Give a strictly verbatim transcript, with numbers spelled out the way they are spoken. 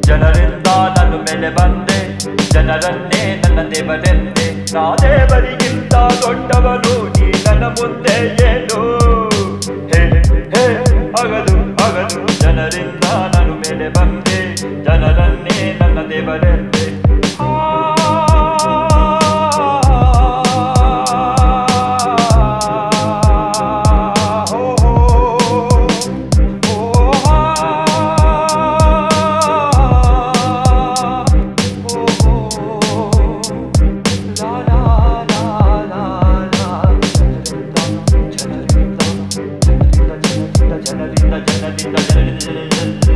ಜನರಿಂದ ನಾನು ಮೇಲೆ ಬಂದೆ, ಜನರನ್ನೇ ನನ್ನ ದೇವರೆಂದೆ. ನಾ ದೇವರಿಗಿಂತ ದೊಡ್ಡವನು, ನೀ ನನ್ನ ಮುಂದೆ ಏನು? ಹೇ ಹೇ ಅಗದು ಅಗದು, ಜನರಿಂದ ನಾನು ಮೇಲೆ ಬಂದೆ, ಜನರನ್ನೇ ನನ್ನ ದೇವರೆಂದೆ. ಜನರಿಂದ ಜನರಿಂದ ಜನರಿಂದ ಜನರಿಂದ